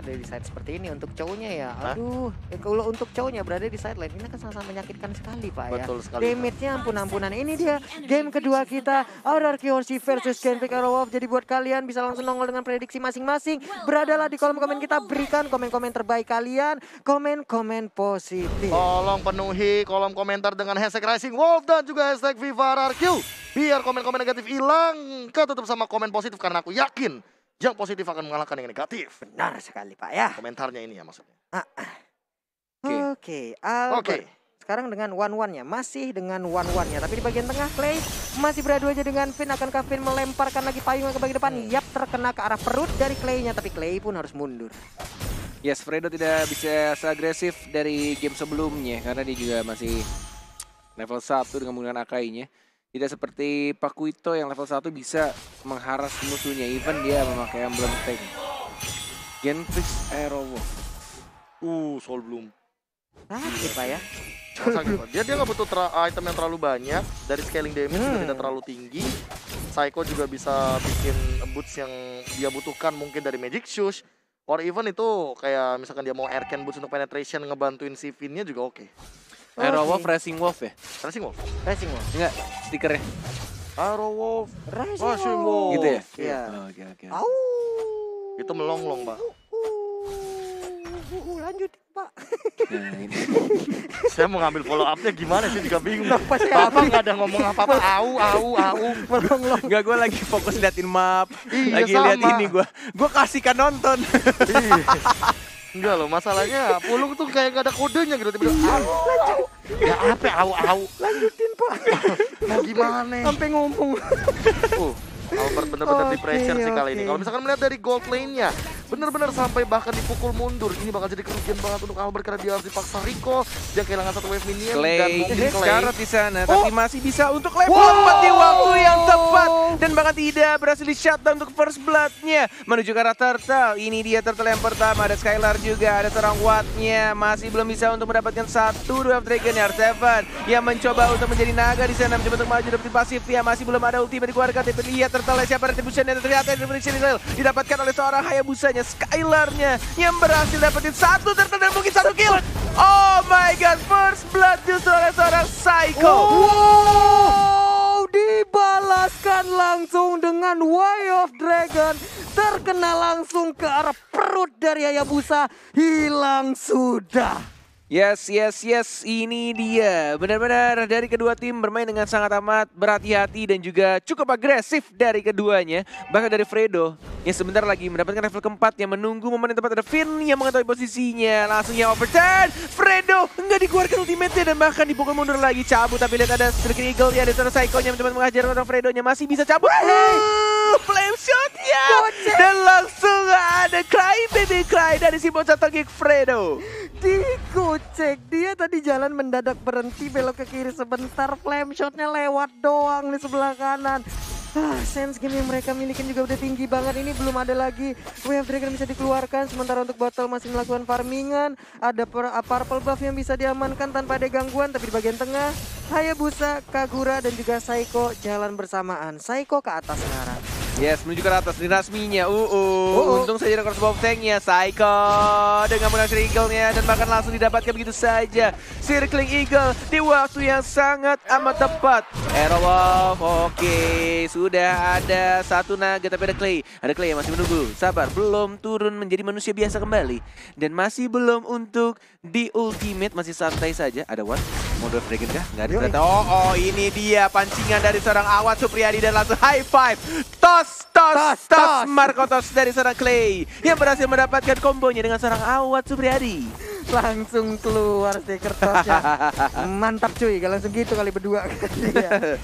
Ada di side seperti ini untuk cowoknya ya. Aduh, kalau untuk cowoknya berada di sideline ini kan sangat menyakitkan sekali Pak ya. Betul sekali. Damage-nya ampun-ampunan. Ini dia game kedua kita, RRQC versus Genpik Arrowwolf. Jadi buat kalian bisa langsung nongol dengan prediksi masing-masing. Beradalah di kolom komen kita, berikan komen-komen terbaik kalian, komen-komen positif. Tolong penuhi kolom komentar dengan hashtag Rising Wolf dan juga hashtag VivaRRQ. Biar komen-komen negatif hilang, ketutup sama komen positif karena aku yakin yang positif akan mengalahkan yang negatif. Benar sekali Pak ya. Komentarnya ini ya maksudnya. Oke, Albert. Sekarang dengan one-one-nya, masih dengan one-one-nya. Tapi di bagian tengah Clay masih beradu aja dengan Finn. Akankah Finn melemparkan lagi payungnya ke bagian depan? Yap, terkena ke arah perut dari Clay-nya. Tapi Clay pun harus mundur. Yes, Fredo tidak bisa seagresif dari game sebelumnya. Karena dia juga masih level 1 dengan menggunakan Akai-nya. Tidak seperti Pakuito yang level 1 bisa mengharas musuhnya. Even dia memakai emblem tank. Genpik Arrowwolf. Soul Bloom. Sakit Pak ya. Dia nggak butuh item yang terlalu banyak. Dari scaling damage juga tidak terlalu tinggi. Psycho juga bisa bikin boots yang dia butuhkan mungkin dari Magic Shoes. Or even itu kayak misalkan dia mau Aircan boots untuk penetration ngebantuin si Finn-nya juga oke. Arrowwolf Racing Wolf ya? Racing Wolf? Racing Wolf. Enggak, stikernya. Arrowwolf. Racing Wolf. Gitu ya? Iya. Oke. Au. Itu melonglong, Pak. Lanjutin Pak. Nah, ini. Saya mau ngambil follow up-nya gimana sih juga bingung. Pas Bapak nggak ada ngomong apa-apa. Au. Melonglong. Enggak, gue lagi fokus liatin map. Iya, Lagi liat sama. ini gue. Gue kasihkan nonton. Enggak loh, masalahnya Pulung tuh kayak gak ada kodenya gitu. Tiba-tiba au. Ya apa au. Lanjutin Pak. Mau gimana? Sampai ngomong. Albert bener-bener di pressure sih kali Oke. ini. Kalau misalkan melihat dari gold lane-nya, bener-bener sampai bahkan dipukul mundur. Ini bakal jadi kerugian banget untuk Albert karena dia harus dipaksa Rico. Dia kehilangan satu wave minion dan Clay mungkin Clay. syarat di sana, tapi masih bisa untuk lempar di waktu yang tepat dan bahkan tidak berhasil di shutdown untuk first blood-nya menuju ke arah Turtle. Ini dia Turtle yang pertama, ada Skylar juga, ada seorang Watt-nya masih belum bisa untuk mendapatkan satu Dwarf Dragon ya. R7 yang mencoba untuk menjadi naga di sana, mencoba untuk maju dari pasif ya, masih belum ada ultimate dikeluarkan. Tapi lihat Turtle siapa retribution-nya, ternyata retribution didapatkan oleh seorang Hayabusanya, Skylar-nya yang berhasil dapetin satu Turtle dan mungkin satu kill. Oh my god, first blood justru oleh seorang Psycho. Wow, dibalaskan langsung dengan Way of Dragon. Terkena langsung ke arah perut dari Hayabusa. Hilang sudah. Yes, ini dia. Benar-benar dari kedua tim bermain dengan sangat amat berhati-hati dan juga cukup agresif dari keduanya. Bahkan dari Fredo yang sebentar lagi mendapatkan level keempat yang menunggu momen yang tepat. Ada Finn yang mengetahui posisinya. Langsung yang overturn. Fredo nggak dikeluarkan ultimate-nya dan bahkan dipukul mundur lagi. Cabut, tapi lihat ada Striking Eagle ya. Ada seorang Psycho-nya mencoba mengajar orang Fredo-nya. Masih bisa cabut. Flame shot-nya. Dan langsung ada Cry Baby Cry dari si bocah togik Fredo. Dikocek, dia tadi jalan mendadak berhenti belok ke kiri sebentar, flame shotnya lewat doang di sebelah kanan. Sense game yang mereka milikin juga udah tinggi banget. Ini belum ada lagi Way of Dragon bisa dikeluarkan. Sementara untuk Bottle masih melakukan farmingan. Ada purple buff yang bisa diamankan tanpa ada gangguan. Tapi di bagian tengah Hayabusa, Kagura dan juga Psycho jalan bersamaan. Psycho ke atas sekarang. Yes, menuju ke atas di rasminya. Untung saja ada crossbow tanknya. Psycho dengan menggunakan Eagle-nya dan bahkan langsung didapatkan begitu saja. Circling Eagle di waktu yang sangat amat tepat. Arrowwolf, oke. Sudah ada satu naga tapi ada Clay. Ada Clay yang masih menunggu. Sabar, belum turun menjadi manusia biasa kembali. Dan masih belum untuk di ultimate, masih santai saja. Ada Watt, mau Dwarf Dragon kah? Nggak ada ternyata. Oh, ini dia pancingan dari seorang Awat Supriyadi dan langsung high five. Tos Marco Tos dari seorang Clay yang berhasil mendapatkan kombonya dengan seorang Awat Supriyadi. Langsung keluar stiker tosnya. Mantap cuy, kalau langsung gitu kali berdua. Iya.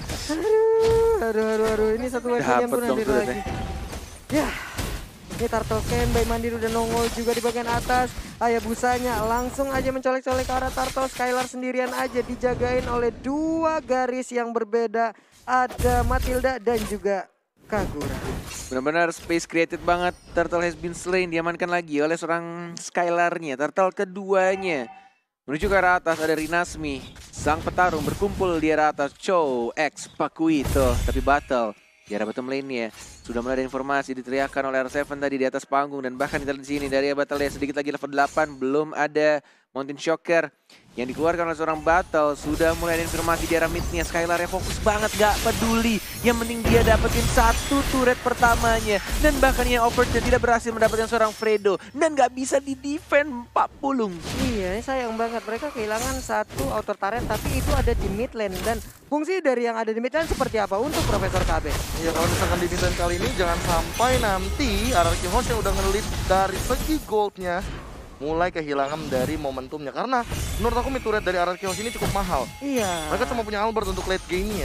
Aduh, ini satu wave yang pun hadir lagi. Ya, ini Turtle Ken, Bay Mandiri udah nongol juga di bagian atas. Hayabusanya langsung aja mencolek-colek ke arah Turtle. Skylar sendirian aja dijagain oleh dua garis yang berbeda. Ada Matilda dan juga Kagura. Benar-benar space created banget. Turtle has been slain, diamankan lagi oleh seorang Skylar-nya. Turtle keduanya menuju ke arah atas, ada Rinasmi. Sang petarung berkumpul di arah atas. Cho X Pakuito, tapi Battle di arah bottom lane-nya. Sudah mulai ada informasi diteriakkan oleh R7 tadi di atas panggung. Dan bahkan kita lihat di sini dari Battle sedikit lagi level 8. Belum ada Mountain Shocker yang dikeluarkan oleh seorang Battle. Sudah mulai ada informasi di arah mid-nya. Skylar ya fokus banget, gak peduli. Yang penting dia dapetin satu turret pertamanya. Dan bahkan yang Overture tidak berhasil mendapatkan seorang Fredo. Dan gak bisa di-defend Pak Pulung. Iya, ini sayang banget. Mereka kehilangan satu outer turret, tapi itu ada di mid lane. Dan fungsi dari yang ada di mid lane seperti apa untuk Profesor KB? Iya, kalau misalkan di mid lane kali ini jangan sampai nanti RRQ Horse yang udah nge-lead dari segi goldnya mulai kehilangan dari momentumnya. Karena menurut aku mid turret dari RRQ Horse ini cukup mahal. Iya. Mereka cuma punya Albert untuk late game-nya.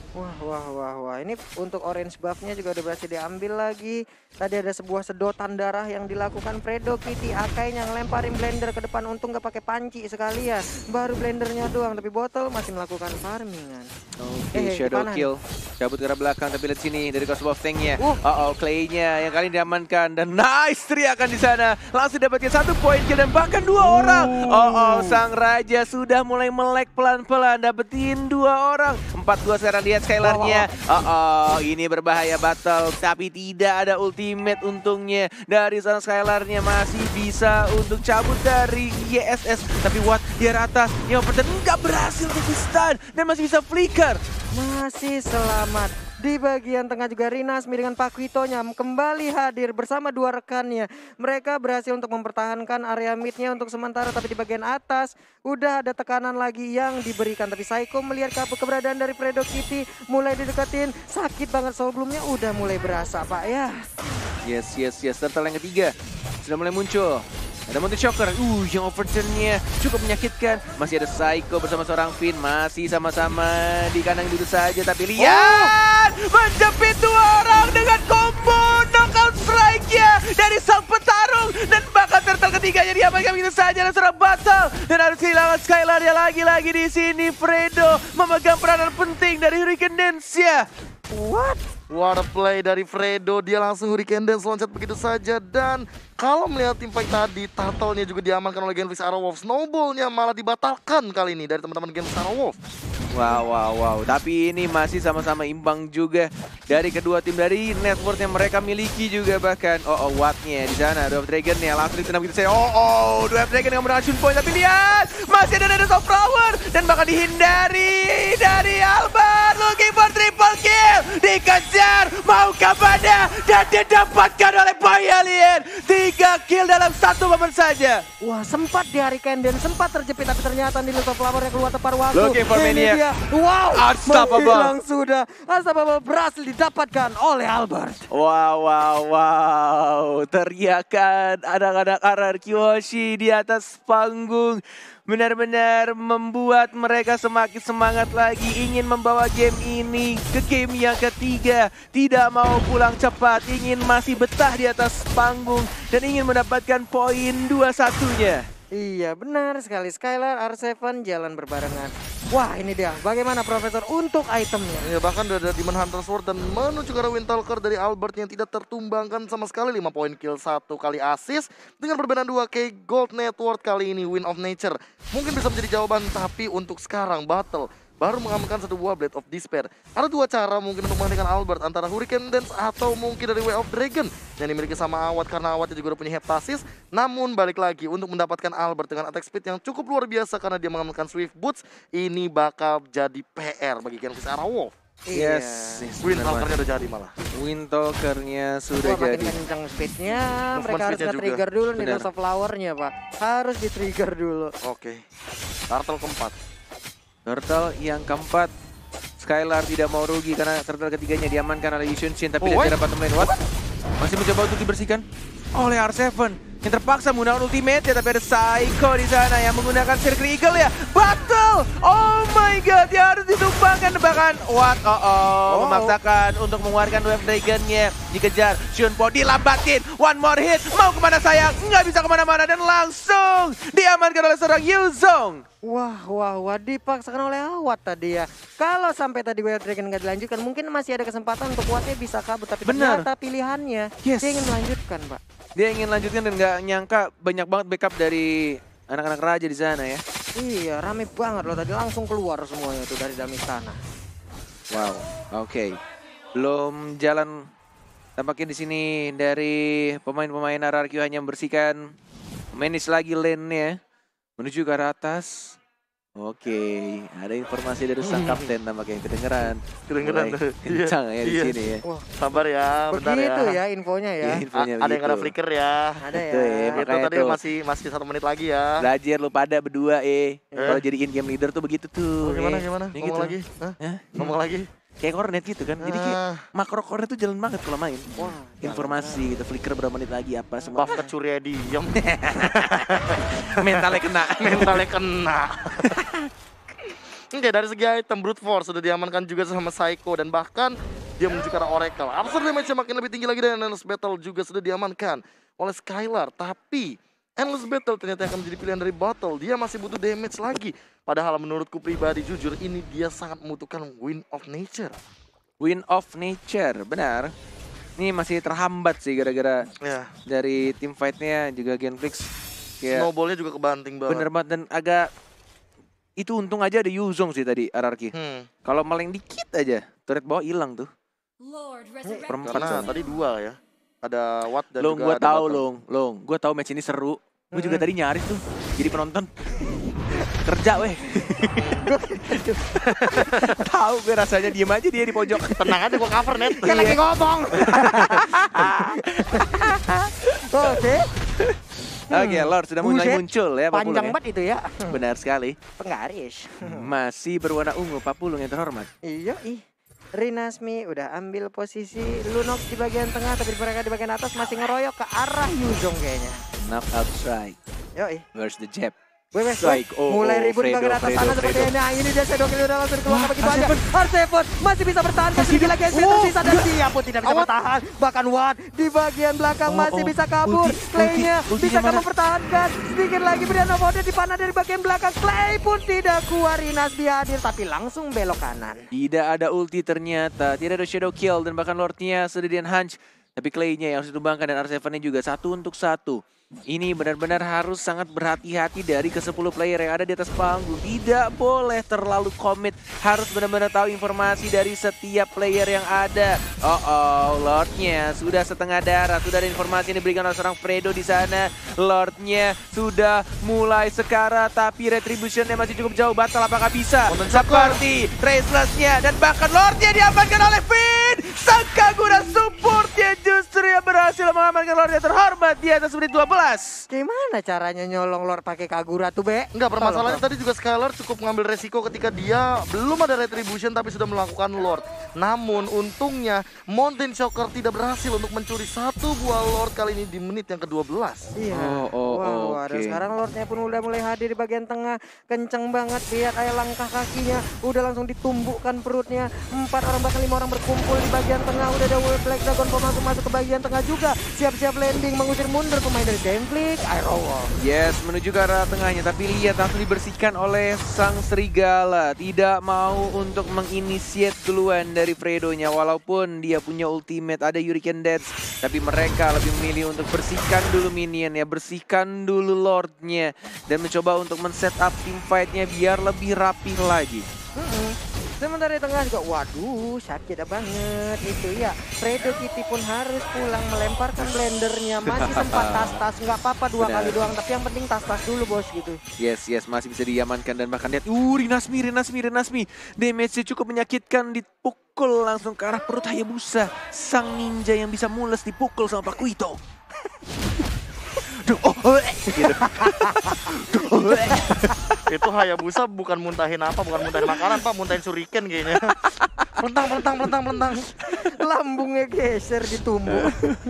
Wah. Ini untuk orange buff-nya juga udah berhasil diambil lagi. Tadi ada sebuah sedotan darah yang dilakukan Fredo Kitty. Akai yang ngelemparin blender ke depan. Untung gak pakai panci sekalian. Baru blendernya doang. Tapi botol masih melakukan farmingan. Oke, shadow kill. Cabut ke arah belakang, tapi lihat sini dari Ghost of Tank-nya. Clay-nya yang kali ini diamankan. Dan nice teriakan di sana. Langsung dapatkan 1 poin kill dan bahkan 2 orang. Sang Raja sudah mulai melek pelan-pelan. Dapetin 2 orang. 4-2 sekarang lihat Skylar-nya. Ini berbahaya Battle. Tapi tidak ada ultimate untungnya. Dari sana Skylar-nya masih bisa untuk cabut dari YSS. Tapi Watt di arah atas. Yang nggak berhasil untuk di-stun. Dan masih bisa flicker. Masih selamat. Di bagian tengah juga Rinasmi dengan Paquito-nya kembali hadir bersama 2 rekannya. Mereka berhasil untuk mempertahankan area mid-nya untuk sementara. Tapi di bagian atas udah ada tekanan lagi yang diberikan. Tapi Psycho melihat keberadaan dari Fredo Kitty mulai dideketin. Sakit banget sebelumnya udah mulai berasa Pak ya. Yes. Turtle yang ketiga sudah mulai muncul. Ada Mountain Shocker, yang overturn-nya cukup menyakitkan. Masih ada Psycho bersama seorang Finn. Masih sama-sama di kandang dulu saja. Tapi lihat, menjepit 2 orang dengan combo knockout strike-nya dari sang petarung. Dan bahkan turtle ketiganya diamankan begitu saja oleh seorang Battle. Dan harus kehilangan Skylar ya lagi-lagi di sini. Fredo memegang peranan penting dari Hurricane Dance-nya. What a play dari Fredo, dia langsung Hurricane Dance loncat begitu saja. Dan kalau melihat tim fight tadi, turtle-nya juga diamankan oleh Genflix Arrowwolf. Snowball-nya malah dibatalkan kali ini dari teman-teman Genflix Arrowwolf. Wow. Tapi ini masih sama-sama imbang juga dari kedua tim, dari network yang mereka miliki juga bahkan. Watt-nya di sana, Dwarf Dragon-nya langsung ditendang begitu saja. Dwarf Dragon yang meracun poin. Tapi lihat, masih ada Nades of Flower dan bahkan dihindari dari Albert. Looking for triple kill, dikejar, mau kepada dan didapatkan oleh Boy Alien. 3 kill dalam 1 momen saja. Wah, sempat di Hurricane dan sempat terjepit, tapi ternyata di Nades of Flower yang keluar tepat waktu. Looking for Maniac. Wow, Unstoppable. menghilang sudah. Unstoppable berhasil didapatkan oleh Albert. Wow. Teriakan anak-anak RRQ Hoshi di atas panggung benar-benar membuat mereka semakin semangat lagi, ingin membawa game ini ke game yang ketiga. Tidak mau pulang cepat, ingin masih betah di atas panggung dan ingin mendapatkan poin 2-1-nya. Iya, benar sekali. Skylar, R7 jalan berbarengan. Wah, ini dia. Bagaimana Profesor untuk itemnya? Ya, bahkan ada Demon Hunter Sword dan menuju ke arah Windtalker dari Albert yang tidak tertumbangkan sama sekali. 5 poin kill, 1 kali assist. Dengan perbedaan 2K Gold Net Worth kali ini, Wind of Nature mungkin bisa menjadi jawaban. Tapi untuk sekarang Battle baru mengamankan 1 buah Blade of Despair. Ada 2 cara mungkin untuk menghentikan Albert, antara Hurricane Dance atau mungkin dari Way of Dragon yang dimiliki sama Awat, karena Awatnya juga udah punya Heptasis. Namun balik lagi untuk mendapatkan Albert dengan attack speed yang cukup luar biasa karena dia mengamankan Swift Boots, ini bakal jadi PR bagi Genflix Arrowwolf. Yes. Windtalker-nya udah jadi malah. Windtalker-nya sudah makin jadi. kencang speednya, Movement mereka harus speednya nge-trigger dulu nih Benar. Nades of Flower-nya Pak. Harus di-trigger dulu. Oke. Turtle keempat. Turtle yang keempat. Skylar tidak mau rugi karena turtle ketiganya diamankan oleh Yishun Shin. Tapi what? lihat bottom lane. What? Masih mencoba untuk dibersihkan oleh R7 yang terpaksa menggunakan ultimate ya. Tapi ada Psycho di sana yang menggunakan Circle Eagle ya. Battle! Oh my god, dia harus ditumbangkan. Bahkan Watt memaksakan untuk mengeluarkan Wave Dragon-nya. Dikejar, Shunpo dilambatin. One more hit, mau kemana sayang? Nggak bisa kemana-mana dan langsung diamankan oleh seorang Yuzong. Wah, dipaksakan oleh Awat tadi ya. Kalau sampai tadi Wild Dragon nggak dilanjutkan, mungkin masih ada kesempatan untuk Wattnya bisa kabur. Tapi Benar. ternyata pilihannya, Yes. dia ingin melanjutkan Pak. Dia ingin lanjutkan dan nggak nyangka banyak banget backup dari anak-anak raja di sana ya. Iya, rame banget loh tadi, langsung keluar semuanya tuh dari dalam istana. Wow, oke. Belum jalan tampaknya di sini dari pemain-pemain RRQ hanya membersihkan manage lagi lane-nya menuju ke arah atas. Oke, ada informasi dari sang kapten tampaknya kedengeran. Kedengeran. Kencang ya di Iya. sini ya. Wah, sabar ya, bentar Begitu ya. ya infonya ya. Iya, infonya Ada yang begitu. ada flicker ya. Ada ya. Betul ya, Itu makanya tadi tuh. masih 1 menit lagi ya. Belajar lu pada berdua Kalau jadi in-game leader tuh begitu tuh. Oh, gimana? Ya Ngomong gitu. lagi? Hah? Hah? Ngomong lagi? Kayak kornet gitu kan. Jadi kayak Ah, makro kornet tuh jalan banget kalau main. Wah, Informasi gitu, flicker berapa menit lagi apa semua. buff kecurinya diem. Mentalnya kena. Mentalnya kena. Oke, dari segi item Brute Force sudah diamankan juga sama Psycho dan bahkan dia menuju ke arah Oracle. Absurd damage-nya makin lebih tinggi lagi dan Endless Battle juga sudah diamankan oleh Skylar. Tapi Endless Battle ternyata akan menjadi pilihan dari Battle. Dia masih butuh damage lagi. Padahal menurutku pribadi jujur ini dia sangat membutuhkan Wind of Nature. Wind of Nature, benar. Ini masih terhambat sih gara-gara Ya, dari tim fight-nya juga Genflix. Kayak snowball-nya juga kebanting banget. bener banget dan agak itu untung aja ada Yuzong sih tadi RRQ. Kalau meleng dikit aja, turret bawah hilang tuh. Perempat Karena soalnya. tadi 2 ya. Ada Watt dan Long, juga gua ada tahu Battle. Long. Gua tahu match ini seru. Gua juga tadi nyaris tuh jadi penonton. Kerja weh. Tahu gue rasanya diem aja dia di pojok. Tenang aja gua cover net. Kan lagi ngomong. Oke. Oke, Lord sudah mulai Buset, muncul ya Pak Panjang Pulung ya. banget itu ya. Benar sekali. Penggaris. Masih berwarna ungu Pak Pulung yang terhormat. Iya, Rinasmi udah ambil posisi Lunox di bagian tengah, tapi mereka di bagian atas masih ngeroyok ke arah Yuzong kayaknya. Knockout strike. Yoi. Where's the jab? Wes, Strike. Oh, mulai ribut di Fredo, bagian atas Fredo, sana Fredo. seperti ini. Nah, ini dia Shadow Kill udah langsung keluar begitu aja. Arsevon masih bisa bertahan, sedikit lagi SP tersisa dan dia pun tidak bisa bertahan. Bahkan Wan di bagian belakang masih bisa kabur. Clay-nya bisa kamu pertahankan. Sedikit lagi Brianna Voda dipanah dari bagian belakang. Clay pun tidak kuat, Rinasmi hadir tapi langsung belok kanan. Tidak ada ulti ternyata, tidak ada shadow kill dan bahkan Lordnya sudah di-enhance. Tapi Clay-nya yang harus ditumbangkan dan R7-nya juga 1 untuk 1. Ini benar-benar harus sangat berhati-hati dari ke-10 player yang ada di atas panggung. Tidak boleh terlalu komit, harus benar-benar tahu informasi dari setiap player yang ada. Lordnya sudah setengah darah, sudah ada informasi yang diberikan oleh seorang Fredo di sana. Lordnya sudah mulai sekarat, tapi Retributionnya masih cukup jauh. Battle apakah bisa? Seperti Traceless-nya dan bahkan Lordnya diamankan oleh Finn. Sang Kagura supportnya justru yang berhasil mengamankan Lordnya terhormat di atas menit 12. Gimana caranya nyolong Lord pakai Kagura tuh, Be? Enggak, permasalahannya tadi juga Skylar cukup mengambil resiko ketika dia belum ada Retribution tapi sudah melakukan Lord. Namun untungnya Mountain Shocker tidak berhasil untuk mencuri 1 buah Lord kali ini di menit yang ke-12. Iya. Oh, Waduh, oke. sekarang Lordnya pun udah mulai hadir di bagian tengah. Kenceng banget, lihat aja langkah kakinya. Udah langsung ditumbukkan perutnya. 4 orang bahkan 5 orang berkumpul di bagian tengah. Udah ada Black Dragon masuk ke bagian tengah juga. Siap-siap landing, mengusir mundur pemain dari Genflix. Aerowolf. Yes, menuju ke arah tengahnya, tapi lihat langsung dibersihkan oleh sang serigala. Tidak mau untuk menginisiate duluan dari Fredo-nya, walaupun dia punya ultimate, ada Hurricane Dance, tapi mereka lebih memilih untuk bersihkan dulu minion ya, bersihkan dulu Lord-nya, dan mencoba untuk men-set up team fight-nya biar lebih rapih lagi. Sementara di tengah juga, waduh sakit banget itu ya. Fredo Kitty pun harus pulang melemparkan blendernya. Masih sempat tas-tas, nggak apa-apa 2 Benar. kali doang. Tapi yang penting tas-tas dulu bos gitu. Yes, masih bisa diamankan dan bahkan lihat, Rinasmi. Damage-nya cukup menyakitkan, dipukul langsung ke arah perut Hayabusa. Sang ninja yang bisa mules dipukul sama Pakuito. Duh, gitu. Itu Hayabusa bukan muntahin makanan Pak, muntahin shuriken kayaknya. Melentang. Lambungnya geser ditumbuk.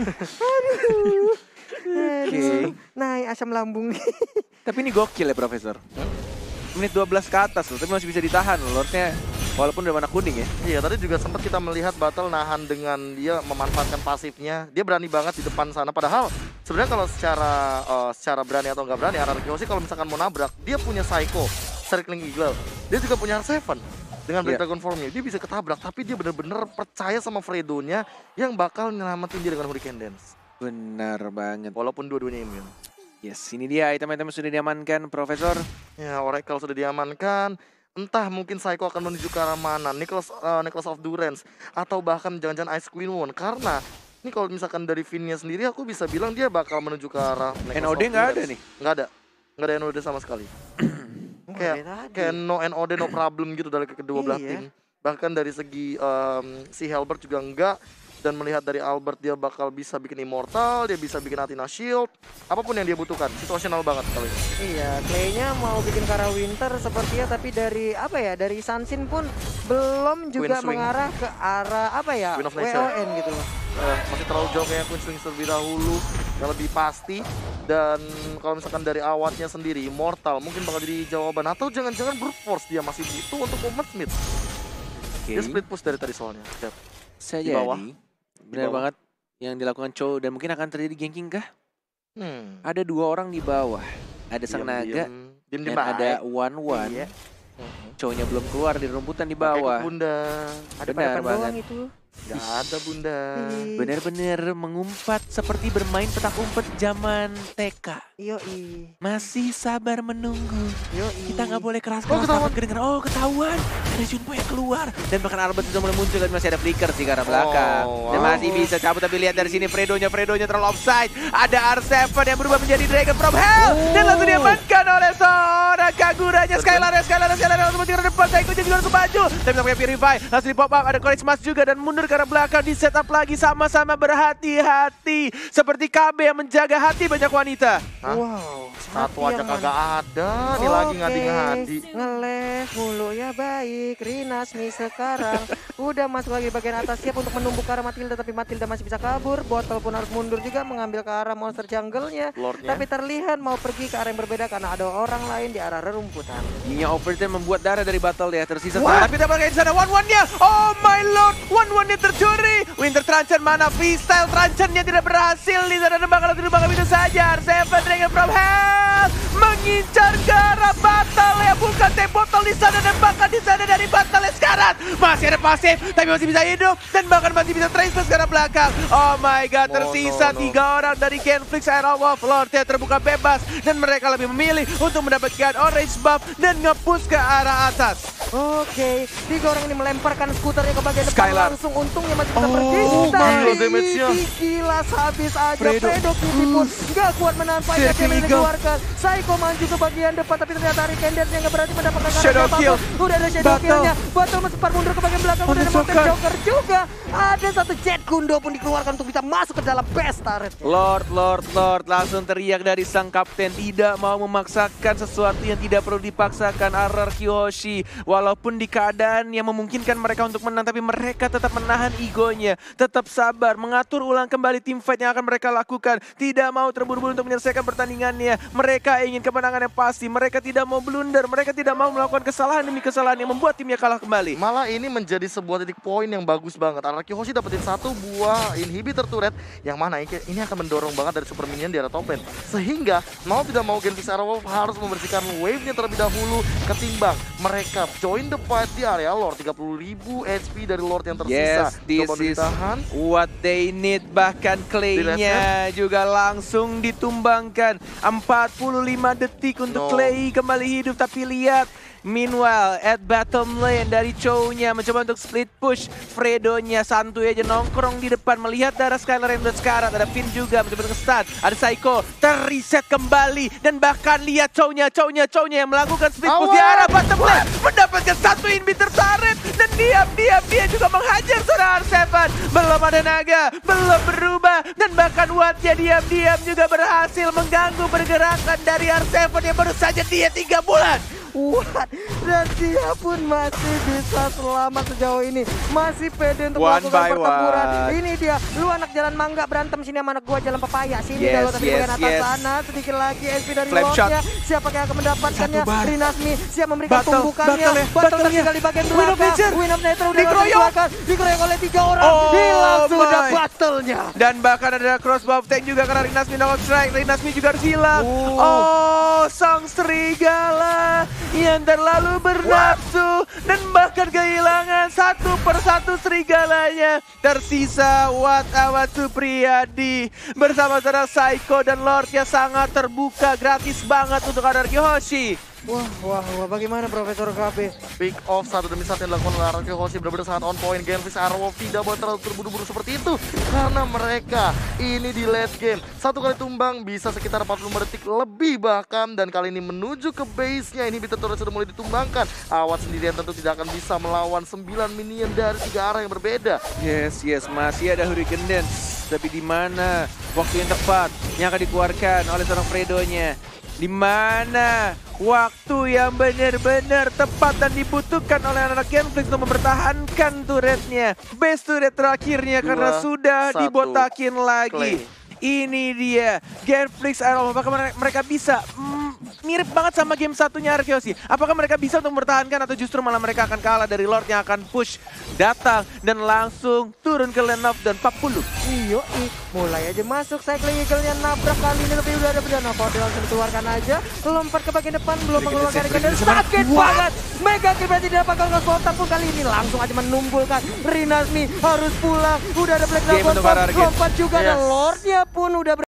Aduh. Naik asam lambung. Tapi ini gokil ya Profesor. Menit 12 ke atas loh, tapi masih bisa ditahan loh Lordnya. Walaupun udah warna kuning ya. Iya, tadi juga sempat kita melihat Battle nahan dengan dia memanfaatkan pasifnya. Dia berani banget di depan sana. Padahal sebenarnya kalau secara berani atau nggak berani, RRQ sih kalau misalkan mau nabrak, dia punya Psycho, Circling Eagle. Dia juga punya R7 dengan Black Dragon Formnya. Dia bisa ketabrak, tapi dia benar-benar percaya sama Fredo-nya yang bakal nyelamatin dia dengan Hurricane Dance. Benar banget. Walaupun dua-duanya immune. Yes, ini dia item-item sudah diamankan Profesor. Ya, Oracle sudah diamankan. entah mungkin Psycho akan menuju ke arah mana, Nicholas of Durance, atau bahkan jangan-jangan Ice Queen One. Karena ini kalau misalkan dari Vinnya sendiri, aku bisa bilang dia bakal menuju ke arah NOD nggak ada nih? Nggak ada NOD sama sekali. kayak no NOD no problem gitu dari kedua belah tim. Bahkan dari segi si Halberd juga enggak. Dan melihat dari Albert, dia bakal bisa bikin Immortal, dia bisa bikin Athena Shield, apapun yang dia butuhkan, situasional banget kali ini. Iya, Clay-nya mau bikin ke arah Winter sepertinya, tapi dari apa ya, dari Sunsin pun belum juga mengarah ke arah apa ya, WON gitu loh. Masih terlalu jauh kayak Queen Swing terlebih dahulu, yang lebih pasti. Dan kalau misalkan dari awatnya sendiri, Immortal mungkin bakal jadi jawaban, atau jangan-jangan Brute Force dia masih butuh untuk Moment Smith. Dia split push dari tadi soalnya. Di bawah. Benar banget yang dilakukan Chow, dan mungkin akan terjadi ganking kah? Ada 2 orang di bawah. Ada Sang Naga dan ada One. Iya. Chow-nya belum keluar di rumputan di bawah. Bunda. Ada benar banget itu. Gak ada Bunda. Bener-bener mengumpat seperti bermain petak umpet zaman TK. Yoi. Masih sabar menunggu. Yoi. Kita nggak boleh keras-keras takut kedengeran. Oh, ketahuan. Ada Junpo yang keluar. Dan bahkan Albert sudah mulai muncul dan masih ada flicker di arah belakang. Dan masih bisa cabut, tapi lihat dari sini Fredonya terlalu offside. Ada R7 yang berubah menjadi Dragon from Hell. Dan langsung diamankan oleh seorang Kaguranya. Skylar langsung mati ke depan. Psycho juga langsung maju. Tapi sampai Purify langsung di pop up. Ada Courage Smash juga dan mundur ke arah belakang, di setup lagi, sama-sama berhati-hati seperti KB yang menjaga hati banyak wanita. Wow, satu aja kagak ada nih lagi ngadi-ngadi. Ngeles mulu ya, baik. Rinasmi sekarang udah masuk lagi bagian atas, siap untuk menumbuk ke arah Matilda, tapi Matilda masih bisa kabur. Botol pun harus mundur juga mengambil ke arah monster jungle-nya. Tapi terlihat mau pergi ke arah yang berbeda karena ada orang lain di arah rerumputan. Nya Overton membuat darah dari battle ya, tersisa tapi dapat di sana One-One-nya. Oh my lord, One-One tercuri. Winter Truncheon mana freestyle Truncheon-nya tidak berhasil di sana, dan bakal itu saja. R7 Dragon from Hell mengincar ke arah battle ya, bukan teh botol di sana, dan bahkan di sana dari battle sekarang masih ada pasif tapi masih bisa hidup dan bahkan masih bisa trace ke arah belakang. Oh my god, tersisa 3 orang dari Genflix. Aero Wolf Lord terbuka bebas dan mereka lebih memilih untuk mendapatkan orange buff dan nge-push ke arah atas. Oke, 3 orang ini melemparkan skuternya ke bagian depan, langsung untungnya masih bisa pergi. Kilas habis aja. Fredo Kitty pun gak kuat menahan fight yang dikeluarkan. Psycho maju ke bagian depan, tapi ternyata Rikenders yang gak berarti mendapatkan Shadow Kill. Udah ada Shadow Kill-nya. Battle sempat mundur ke bagian belakang. Udah ada Mountain Joker juga. Ada satu Jet Kundo pun dikeluarkan untuk bisa masuk ke dalam base turret. Lord langsung teriak dari sang kapten, tidak mau memaksakan sesuatu yang tidak perlu dipaksakan. RRQ Hoshi, walaupun di keadaan yang memungkinkan mereka untuk menang, tapi mereka tetap menahan egonya, tetap sabar, mengatur ulang kembali tim fight yang akan mereka lakukan. Tidak mau terburu-buru untuk menyelesaikan pertandingannya. Mereka ingin kemenangan yang pasti, mereka tidak mau blunder, mereka tidak mau melakukan kesalahan demi kesalahan yang membuat timnya kalah kembali. Malah ini menjadi sebuah titik poin yang bagus banget. RRQ Hoshi dapetin 1 buah inhibitor turret, yang mana ini akan mendorong banget dari super minion di arah top lane. Sehingga mau tidak mau Genflix Aero Wolf harus membersihkan wave-nya terlebih dahulu, ketimbang mereka join the fight di area Lord. 30.000 HP dari Lord yang tersisa. Yes, this is what they need. Bahkan Clay-nya juga langsung ditumbangkan. 45 detik untuk Clay kembali hidup, tapi lihat. Meanwhile, at bottom lane dari Chow-nya mencoba untuk split push. Fredo-nya santuy aja nongkrong di depan, melihat darah Skylar yang udah sekarat. Ada Finn juga mencoba untuk stun. Ada Psycho terreset kembali, dan bahkan lihat Chow-nya yang melakukan split push di arah bottom lane, mendapatkan 1 inhibitor turret, dan diam-diam dia juga menghajar seorang R7. Belum ada naga, belum berubah, dan bahkan Watt-nya diam-diam juga berhasil mengganggu pergerakan dari R7 yang baru saja dia 3 bulan. What? Dan dia pun masih bisa selamat sejauh ini. Masih pede untuk melakukan pertempuran. Ini dia, lu anak jalan mangga berantem sini sama anak gua jalan papaya. Sini kalau tapi bagian atas sana. Sedikit lagi SP dari Lordnya. Siapa yang akan mendapatkannya? Rinasmi siap memberikan tumbukannya. Battle tertinggal di bagian belakang. Win of Nether udah dikeroyok oleh 3 orang. Hilang sudah battle-nya. Dan bahkan ada crossbow tank juga karena Rinasmi knock strike. Rinasmi juga harus hilang. Oh, sang serigala yang terlalu bernafsu dan bahkan kehilangan 1 persatu serigalanya. Tersisa Watt Awat Supriyadi bersama seorang Psycho, dan Lordnya sangat terbuka, gratis banget untuk RRQ Hoshi. Wah, bagaimana Profesor KB? Pick off satu demi satu yang dilakukan oleh RRQ Hoshi benar-benar sangat on point. Genfis Arrow tidak boleh terlalu terburu-buru seperti itu karena mereka ini di late game. Satu kali tumbang bisa sekitar 45 detik lebih bahkan, dan kali ini menuju ke base-nya. Ini Inhibitor sudah mulai ditumbangkan. Awat sendirian tentu tidak akan bisa melawan 9 minion dari 3 arah yang berbeda. Yes, masih ada Hurricane Dance. Tapi di mana waktu yang tepat yang akan dikeluarkan oleh seorang Fredo-nya? Di mana waktu yang benar-benar tepat dan dibutuhkan oleh anak Genflix untuk mempertahankan turretnya, base turret terakhirnya karena sudah dibotakin lagi. Ini dia Genflix Arrow. Apakah mereka bisa mirip banget sama game satunya Arkeosi? Apakah mereka bisa untuk mempertahankan atau justru malah mereka akan kalah dari Lord yang akan push datang dan langsung turun ke lane off dan 40? Iyo, mulai aja masuk Cycling Eagle-nya nabrak kali ini, tapi udah ada Bedana Powder langsung keluarkan aja, lompat ke bagian depan, belum mengeluarkan dan sakit banget. Mega Kill berarti didapatkan oleh Spontan pun kali ini langsung aja menumbulkan. Rinasmi harus pulang, udah ada Black Dragon, lompat juga dan Lordnya pun udah